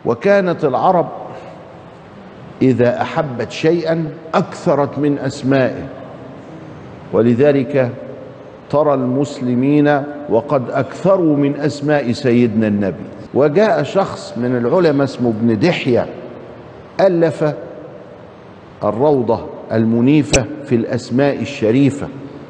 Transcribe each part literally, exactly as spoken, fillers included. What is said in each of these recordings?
وكانت العرب إذا أحبت شيئا أكثرت من أسمائه، ولذلك ترى المسلمين وقد أكثروا من أسماء سيدنا النبي. وجاء شخص من العلماء اسمه ابن دحية ألف الروضة المنيفة في الأسماء الشريفة،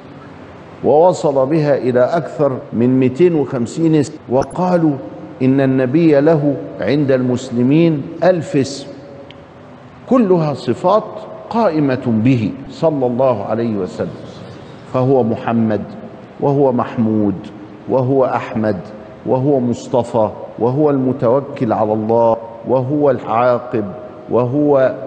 ووصل بها إلى أكثر من مئتين وخمسين اسم، وقالوا إن النبي له عند المسلمين ألف اسم كلها صفات قائمة به صلى الله عليه وسلم، فهو محمد، وهو محمود، وهو أحمد، وهو مصطفى، وهو المتوكل على الله، وهو العاقب، وهو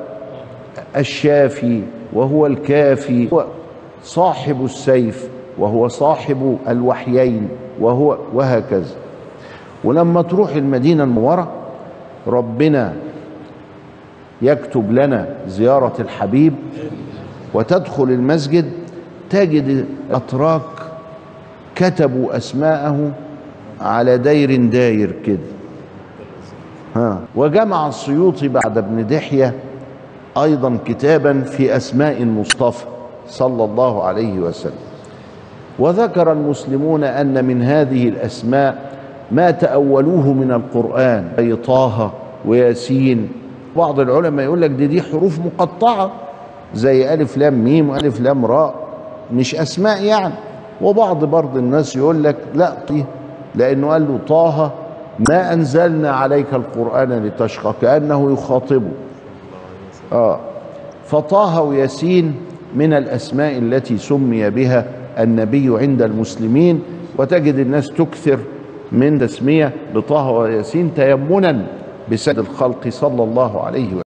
الشافي، وهو الكافي، وهو صاحب السيف، وهو صاحب الوحيين، وهو وهكذا. ولما تروح المدينة المنورة ربنا يكتب لنا زيارة الحبيب، وتدخل المسجد تجد أتراك كتبوا أسماءه على داير داير كده. ها وجمع السيوطي بعد ابن دحية أيضا كتابا في أسماء المصطفى صلى الله عليه وسلم. وذكر المسلمون أن من هذه الأسماء ما تأولوه من القرآن، أي طه وياسين. بعض العلماء يقول لك دي دي حروف مقطعة زي ألف لام ميم وألف لام راء، مش أسماء يعني. وبعض برض الناس يقول لك لا، لأنه قال له طه ما أنزلنا عليك القرآن لتشقى، كأنه يخاطبه. آه فطه وياسين من الأسماء التي سمي بها النبي عند المسلمين، وتجد الناس تكثر من تسمية بطه وياسين تيمنا بسيد الخلق صلى الله عليه وسلم.